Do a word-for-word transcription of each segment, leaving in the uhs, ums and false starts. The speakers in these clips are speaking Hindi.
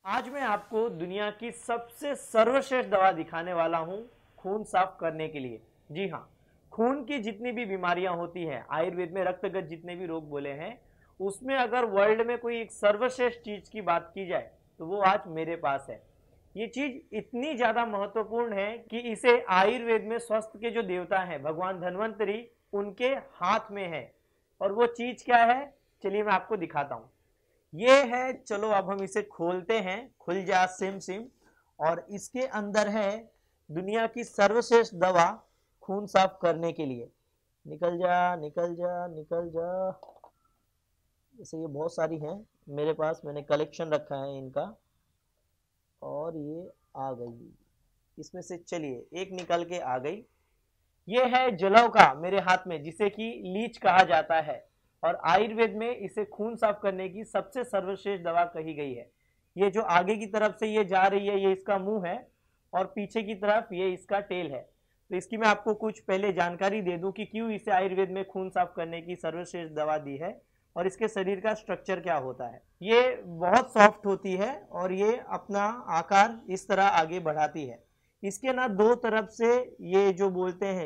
आज मैं आपको दुनिया की सबसे सर्वश्रेष्ठ दवा दिखाने वाला हूं खून साफ करने के लिए। जी हाँ, खून की जितनी भी बीमारियां होती हैं, आयुर्वेद में रक्तगत जितने भी रोग बोले हैं, उसमें अगर वर्ल्ड में कोई एक सर्वश्रेष्ठ चीज की बात की जाए तो वो आज मेरे पास है। ये चीज इतनी ज्यादा महत्वपूर्ण है कि इसे आयुर्वेद में स्वास्थ्य के जो देवता हैं भगवान धन्वंतरी, उनके हाथ में है। और वो चीज क्या है, चलिए मैं आपको दिखाता हूं। ये है, चलो अब हम इसे खोलते हैं। खुल जा सिम सिम। और इसके अंदर है दुनिया की सर्वश्रेष्ठ दवा खून साफ करने के लिए। निकल जा निकल जा निकल जा। जैसे ये बहुत सारी हैं मेरे पास, मैंने कलेक्शन रखा है इनका। और ये आ गई इसमें से, चलिए एक निकल के आ गई। ये है जलौ का मेरे हाथ में, जिसे कि लीच कहा जाता है और आयुर्वेद में इसे खून साफ करने की सबसे सर्वश्रेष्ठ दवा कही गई है। ये जो आगे की तरफ से ये जा रही है, ये इसका मुंह है और पीछे की तरफ ये इसका टेल है। तो इसकी मैं आपको कुछ पहले जानकारी दे दूं कि क्यों इसे आयुर्वेद में खून साफ करने की सर्वश्रेष्ठ दवा दी है और इसके शरीर का स्ट्रक्चर क्या होता है। ये बहुत सॉफ्ट होती है और ये अपना आकार इस तरह आगे बढ़ाती है। इसके ना दो तरफ से ये जो बोलते हैं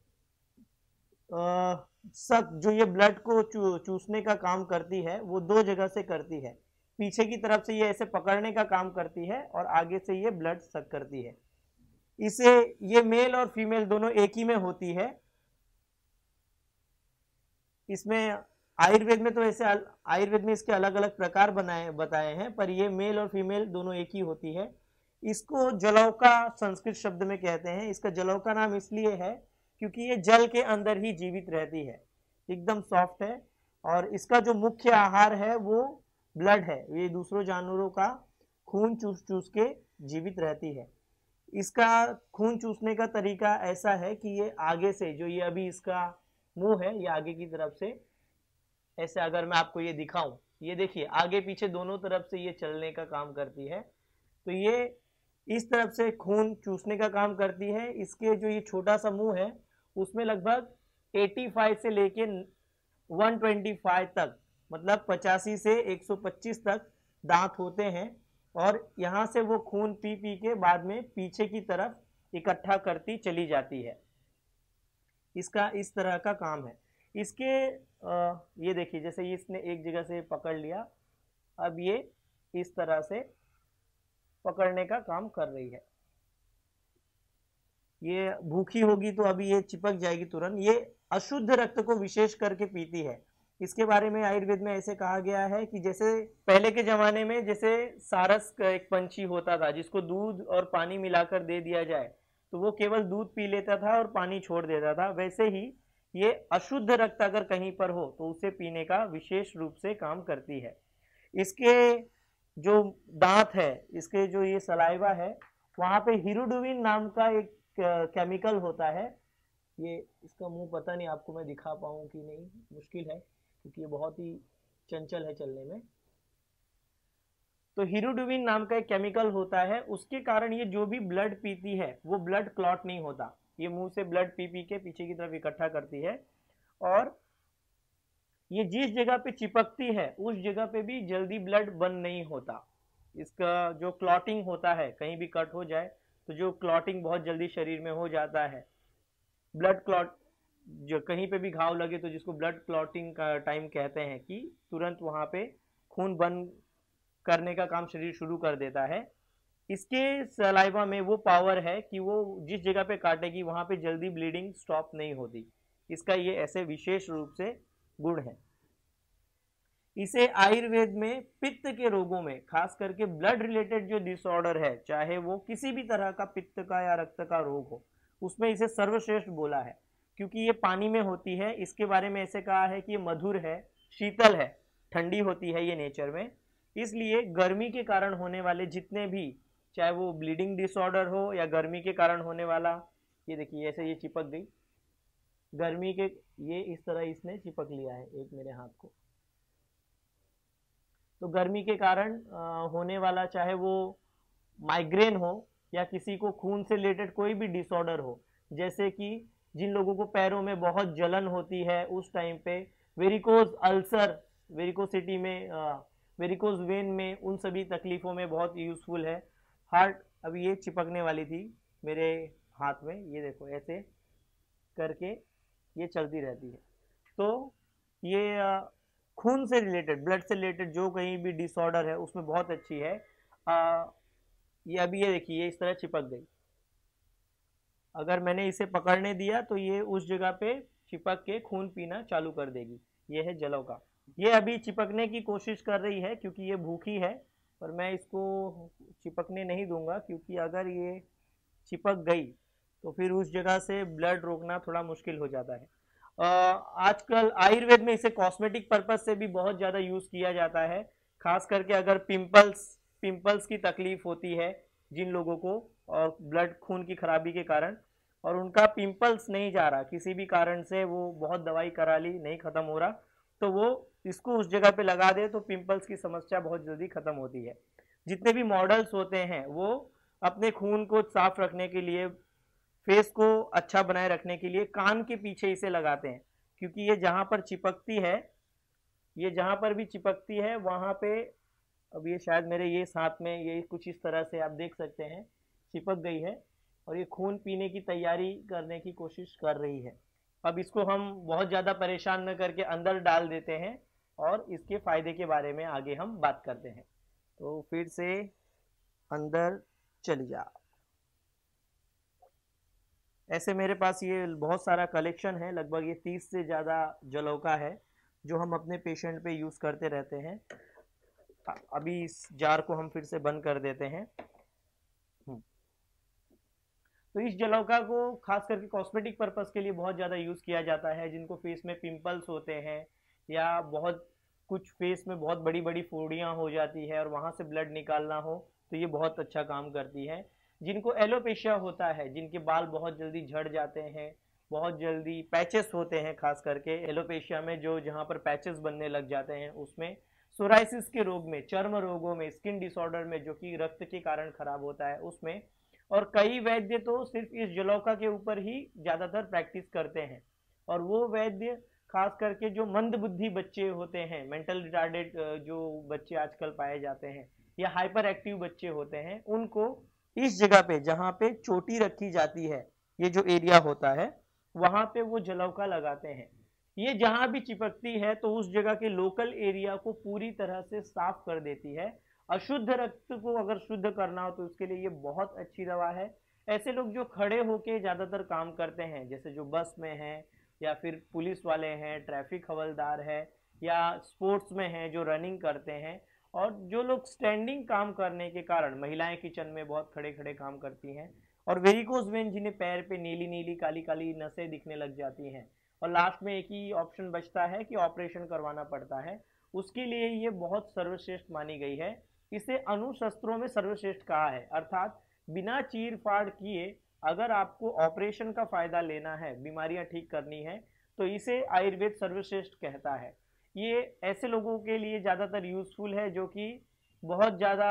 सक, जो ये ब्लड को चू, चूसने का काम करती है, वो दो जगह से करती है। पीछे की तरफ से ये ऐसे पकड़ने का काम करती है और आगे से ये ब्लड सक करती है। इसे ये मेल और फीमेल दोनों एक ही में होती है। इसमें आयुर्वेद में तो ऐसे आयुर्वेद में इसके अलग अलग प्रकार बनाए बताए हैं, पर ये मेल और फीमेल दोनों एक ही होती है। इसको जलौका संस्कृत शब्द में कहते हैं। इसका जलौका नाम इसलिए है क्योंकि ये जल के अंदर ही जीवित रहती है, एकदम सॉफ्ट है। और इसका जो मुख्य आहार है वो ब्लड है। ये दूसरों जानवरों का खून चूस चूस के जीवित रहती है। इसका खून चूसने का तरीका ऐसा है कि ये आगे से, जो ये अभी इसका मुंह है, ये आगे की तरफ से ऐसे, अगर मैं आपको ये दिखाऊं, ये देखिए आगे पीछे दोनों तरफ से ये चलने का काम करती है। तो ये इस तरफ से खून चूसने का काम करती है। इसके जो ये छोटा सा मुंह है उसमें लगभग पचासी से लेके एक सौ पच्चीस तक, मतलब पचासी से एक सौ पच्चीस तक दांत होते हैं। और यहाँ से वो खून पी पी के बाद में पीछे की तरफ इकट्ठा करती चली जाती है। इसका इस तरह का काम है। इसके आ, ये देखिए, जैसे इसने एक जगह से पकड़ लिया, अब ये इस तरह से पकड़ने का काम कर रही है। ये भूखी होगी तो अभी ये चिपक जाएगी तुरंत। ये अशुद्ध रक्त को विशेष करके पीती है। इसके बारे में आयुर्वेद में ऐसे कहा गया है कि जैसे पहले के जमाने में जैसे सारस का एक पंछी होता था जिसको दूध और पानी मिलाकर दे दिया जाए तो वो केवल दूध पी लेता था और पानी छोड़ देता था, वैसे ही ये अशुद्ध रक्त अगर कहीं पर हो तो उसे पीने का विशेष रूप से काम करती है। इसके जो दांत है, इसके जो ये सलाइवा है, वहां पे हिरुडुविन नाम का एक केमिकल होता है। ये इसका मुंह पता नहीं आपको मैं दिखा पाऊँ कि नहीं, मुश्किल है क्योंकि ये बहुत ही चंचल है चलने में। तो हिरुडुविन नाम का एक केमिकल होता है, उसके कारण ये जो भी ब्लड पीती है वो ब्लड क्लॉट नहीं होता। ये मुंह से ब्लड पी पी के पीछे की तरफ इकट्ठा करती है और ये जिस जगह पे चिपकती है उस जगह पे भी जल्दी ब्लड बंद नहीं होता। इसका जो क्लॉटिंग होता है, कहीं भी कट हो जाए तो जो क्लॉटिंग बहुत जल्दी शरीर में हो जाता है, ब्लड क्लॉट, जो कहीं पे भी घाव लगे तो जिसको ब्लड क्लॉटिंग का टाइम कहते हैं, कि तुरंत वहां पे खून बंद करने का काम शरीर शुरू कर देता है। इसके सलाइवा में वो पावर है कि वो जिस जगह पे काटेगी वहां पे जल्दी ब्लीडिंग स्टॉप नहीं होती। इसका ये ऐसे विशेष रूप से गुण है। इसे आयुर्वेद में पित्त के रोगों में, खास करके ब्लड रिलेटेड जो डिसऑर्डर है, चाहे वो किसी भी तरह का पित्त का या रक्त का रोग हो, उसमें इसे सर्वश्रेष्ठ बोला है क्योंकि ये पानी में होती है। इसके बारे में ऐसे कहा है कि ये मधुर है, शीतल है, ठंडी होती है ये नेचर में। इसलिए गर्मी के कारण होने वाले जितने भी, चाहे वो ब्लीडिंग डिसऑर्डर हो या गर्मी के कारण होने वाला, ये देखिए ऐसे ये चिपक गई, गर्मी के, ये इस तरह इसने चिपक लिया है एक मेरे हाथ को। तो गर्मी के कारण होने वाला, चाहे वो माइग्रेन हो या किसी को खून से रिलेटेड कोई भी डिसऑर्डर हो, जैसे कि जिन लोगों को पैरों में बहुत जलन होती है उस टाइम पे, वेरिकोज अल्सर, वेरिकोसिटी में वेरिकोज वेन में, उन सभी तकलीफ़ों में बहुत यूज़फुल है। हार्ट, अभी ये चिपकने वाली थी मेरे हाथ में, ये देखो ऐसे करके ये चलती रहती है। तो ये आ, खून से रिलेटेड, ब्लड से रिलेटेड जो कहीं भी डिसऑर्डर है उसमें बहुत अच्छी है। आ, ये अभी ये देखिए, ये इस तरह चिपक गई। अगर मैंने इसे पकड़ने दिया तो ये उस जगह पे चिपक के खून पीना चालू कर देगी। ये है जलौका। ये अभी चिपकने की कोशिश कर रही है क्योंकि ये भूखी है, पर मैं इसको चिपकने नहीं दूंगा, क्योंकि अगर ये चिपक गई तो फिर उस जगह से ब्लड रोकना थोड़ा मुश्किल हो जाता है। अ, आजकल आयुर्वेद में इसे कॉस्मेटिक पर्पस से भी बहुत ज़्यादा यूज़ किया जाता है। खास करके अगर पिंपल्स पिंपल्स की तकलीफ होती है जिन लोगों को, और ब्लड खून की खराबी के कारण, और उनका पिंपल्स नहीं जा रहा किसी भी कारण से, वो बहुत दवाई करा ली नहीं ख़त्म हो रहा, तो वो इसको उस जगह पे लगा दे तो पिंपल्स की समस्या बहुत जल्दी ख़त्म होती है। जितने भी मॉडल्स होते हैं वो अपने खून को साफ रखने के लिए, फेस को अच्छा बनाए रखने के लिए कान के पीछे इसे लगाते हैं, क्योंकि ये जहाँ पर चिपकती है, ये जहाँ पर भी चिपकती है वहाँ पे, अब ये शायद मेरे ये साथ में ये कुछ इस तरह से आप देख सकते हैं चिपक गई है, और ये खून पीने की तैयारी करने की कोशिश कर रही है। अब इसको हम बहुत ज़्यादा परेशान न करके अंदर डाल देते हैं और इसके फ़ायदे के बारे में आगे हम बात करते हैं। तो फिर से अंदर चली जा। ऐसे मेरे पास ये बहुत सारा कलेक्शन है, लगभग ये तीस से ज़्यादा जलौका है जो हम अपने पेशेंट पे यूज़ करते रहते हैं। अभी इस जार को हम फिर से बंद कर देते हैं। तो इस जलौका को खास करके कॉस्मेटिक पर्पस के लिए बहुत ज़्यादा यूज़ किया जाता है। जिनको फेस में पिंपल्स होते हैं या बहुत कुछ फेस में बहुत बड़ी बड़ी फोड़ियाँ हो जाती है और वहाँ से ब्लड निकालना हो, तो ये बहुत अच्छा काम करती है। जिनको एलोपेशिया होता है, जिनके बाल बहुत जल्दी झड़ जाते हैं, बहुत जल्दी पैचेस होते हैं, खास करके एलोपेशिया में जो जहाँ पर पैचेस बनने लग जाते हैं, उसमें सोराइसिस के रोग में, चर्म रोगों में, स्किन डिसऑर्डर में जो कि रक्त के कारण खराब होता है उसमें, और कई वैद्य तो सिर्फ इस जलौका के ऊपर ही ज़्यादातर प्रैक्टिस करते हैं। और वो वैद्य खास करके जो मंद बुद्धि बच्चे होते हैं, मेंटल रिटार्डेड जो बच्चे आजकल पाए जाते हैं, या हाइपर एक्टिव बच्चे होते हैं, उनको इस जगह पे जहाँ पे चोटी रखी जाती है, ये जो एरिया होता है, वहाँ पे वो जलौका लगाते हैं। ये जहाँ भी चिपकती है तो उस जगह के लोकल एरिया को पूरी तरह से साफ कर देती है। अशुद्ध रक्त को अगर शुद्ध करना हो तो उसके लिए ये बहुत अच्छी दवा है। ऐसे लोग जो खड़े होके ज़्यादातर काम करते हैं, जैसे जो बस में हैं, या फिर पुलिस वाले हैं, ट्रैफिक हवलदार है, या स्पोर्ट्स में हैं जो रनिंग करते हैं, और जो लोग स्टैंडिंग काम करने के कारण, महिलाएं किचन में बहुत खड़े खड़े काम करती हैं, और वेरिकोज वेन जिन्हें पैर पे नीली नीली काली काली नसें दिखने लग जाती हैं, और लास्ट में एक ही ऑप्शन बचता है कि ऑपरेशन करवाना पड़ता है, उसके लिए ये बहुत सर्वश्रेष्ठ मानी गई है। इसे अणुशस्त्रों में सर्वश्रेष्ठ कहा है, अर्थात बिना चीर फाड़ किए अगर आपको ऑपरेशन का फायदा लेना है, बीमारियां ठीक करनी है, तो इसे आयुर्वेद सर्वश्रेष्ठ कहता है। ये ऐसे लोगों के लिए ज़्यादातर यूजफुल है जो कि बहुत ज़्यादा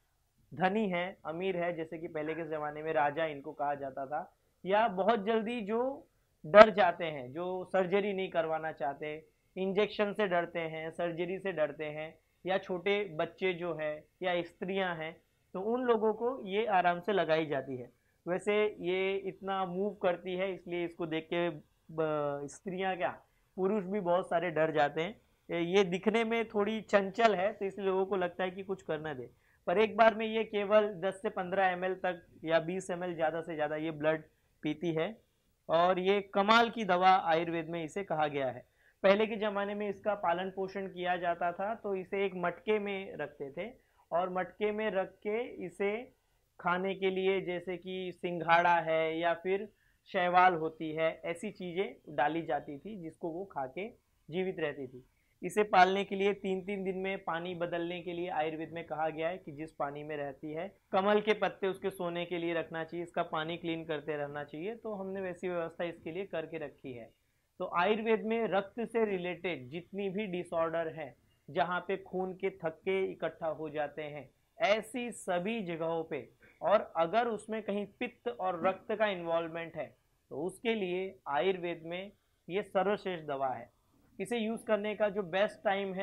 धनी है, अमीर है, जैसे कि पहले के ज़माने में राजा इनको कहा जाता था, या बहुत जल्दी जो डर जाते हैं, जो सर्जरी नहीं करवाना चाहते, इंजेक्शन से डरते हैं, सर्जरी से डरते हैं, या छोटे बच्चे जो हैं या स्त्रियां हैं, तो उन लोगों को ये आराम से लगाई जाती है। वैसे ये इतना मूव करती है, इसलिए इसको देख के स्त्रियां क्या, पुरुष भी बहुत सारे डर जाते हैं। ये दिखने में थोड़ी चंचल है तो इसलिए लोगों को लगता है कि कुछ करना दे, पर एक बार में ये केवल दस से पंद्रह एम एल तक या बीस एम एल ज़्यादा से ज़्यादा ये ब्लड पीती है, और ये कमाल की दवा आयुर्वेद में इसे कहा गया है। पहले के ज़माने में इसका पालन पोषण किया जाता था, तो इसे एक मटके में रखते थे, और मटके में रख के इसे खाने के लिए, जैसे कि सिंघाड़ा है या फिर शैवाल होती है, ऐसी चीज़ें डाली जाती थी जिसको वो खा के जीवित रहती थी। इसे पालने के लिए तीन तीन दिन में पानी बदलने के लिए आयुर्वेद में कहा गया है कि जिस पानी में रहती है, कमल के पत्ते उसके सोने के लिए रखना चाहिए, इसका पानी क्लीन करते रहना चाहिए। तो हमने वैसी व्यवस्था इसके लिए करके रखी है। तो आयुर्वेद में रक्त से रिलेटेड जितनी भी डिसऑर्डर है, जहाँ पे खून के थक्के इकट्ठा हो जाते हैं, ऐसी सभी जगहों पे, और अगर उसमें कहीं पित्त और रक्त का इन्वॉल्वमेंट है, तो उसके लिए आयुर्वेद में ये सर्वश्रेष्ठ दवा है। इसे यूज़ करने का जो बेस्ट टाइम है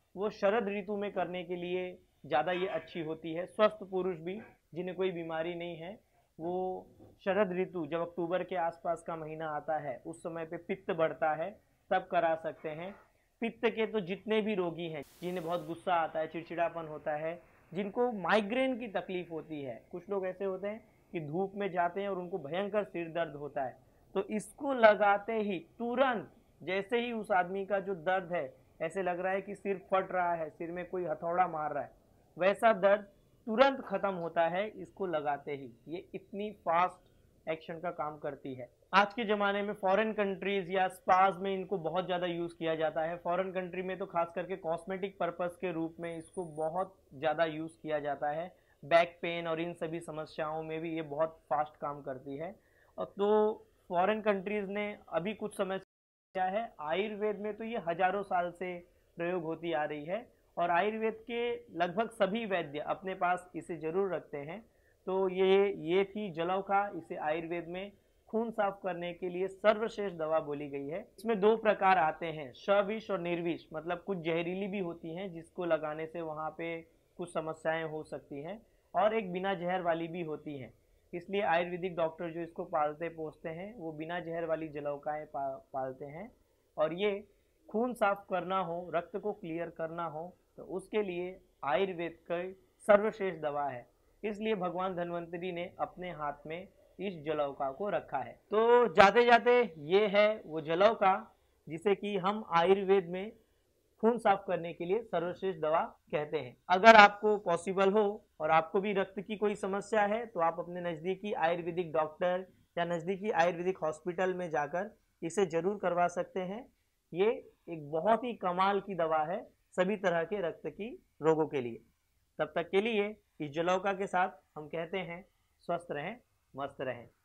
वो शरद ऋतु में करने के लिए ज़्यादा ये अच्छी होती है। स्वस्थ पुरुष भी जिन्हें कोई बीमारी नहीं है वो शरद ऋतु जब अक्टूबर के आसपास का महीना आता है उस समय पे पित्त बढ़ता है तब करा सकते हैं। पित्त के तो जितने भी रोगी हैं जिन्हें बहुत गुस्सा आता है, चिड़चिड़ापन होता है, जिनको माइग्रेन की तकलीफ होती है, कुछ लोग ऐसे होते हैं कि धूप में जाते हैं और उनको भयंकर सिर दर्द होता है, तो इसको लगाते ही तुरंत जैसे ही उस आदमी का जो दर्द है ऐसे लग रहा है कि सिर फट रहा है, सिर में कोई हथौड़ा मार रहा है, वैसा दर्द तुरंत खत्म होता है इसको लगाते ही। ये इतनी फास्ट एक्शन का काम करती है। आज के ज़माने में फॉरेन कंट्रीज़ या स्पाज में इनको बहुत ज़्यादा यूज़ किया जाता है। फॉरेन कंट्री में तो खास करके कॉस्मेटिक पर्पस के रूप में इसको बहुत ज़्यादा यूज़ किया जाता है। बैक पेन और इन सभी समस्याओं में भी ये बहुत फास्ट काम करती है। और तो फॉरेन कंट्रीज़ ने अभी कुछ समय से क्या है, आयुर्वेद में तो ये हज़ारों साल से प्रयोग होती आ रही है और आयुर्वेद के लगभग सभी वैद्य अपने पास इसे ज़रूर रखते हैं। तो ये ये थी जलौका। इसे आयुर्वेद में खून साफ करने के लिए सर्वश्रेष्ठ दवा बोली गई है। इसमें दो प्रकार आते हैं, सविष और निर्विष, मतलब कुछ जहरीली भी होती हैं जिसको लगाने से वहाँ पे कुछ समस्याएं हो सकती हैं, और एक बिना जहर वाली भी होती हैं। इसलिए आयुर्वेदिक डॉक्टर जो इसको पालते पोसते हैं वो बिना जहर वाली जलौकाएँ पा, पालते हैं। और ये खून साफ करना हो, रक्त को क्लियर करना हो तो उसके लिए आयुर्वेद का सर्वश्रेष्ठ दवा है। इसलिए भगवान धन्वंतरी ने अपने हाथ में इस जलौका को रखा है। तो जाते जाते ये है वो जलौका जिसे कि हम आयुर्वेद में खून साफ करने के लिए सर्वश्रेष्ठ दवा कहते हैं। अगर आपको पॉसिबल हो और आपको भी रक्त की कोई समस्या है तो आप अपने नज़दीकी आयुर्वेदिक डॉक्टर या नज़दीकी आयुर्वेदिक हॉस्पिटल में जाकर इसे ज़रूर करवा सकते हैं। ये एक बहुत ही कमाल की दवा है सभी तरह के रक्त की रोगों के लिए। तब तक के लिए इस जलौका के साथ हम कहते हैं स्वस्थ रहें, मस्त रहें।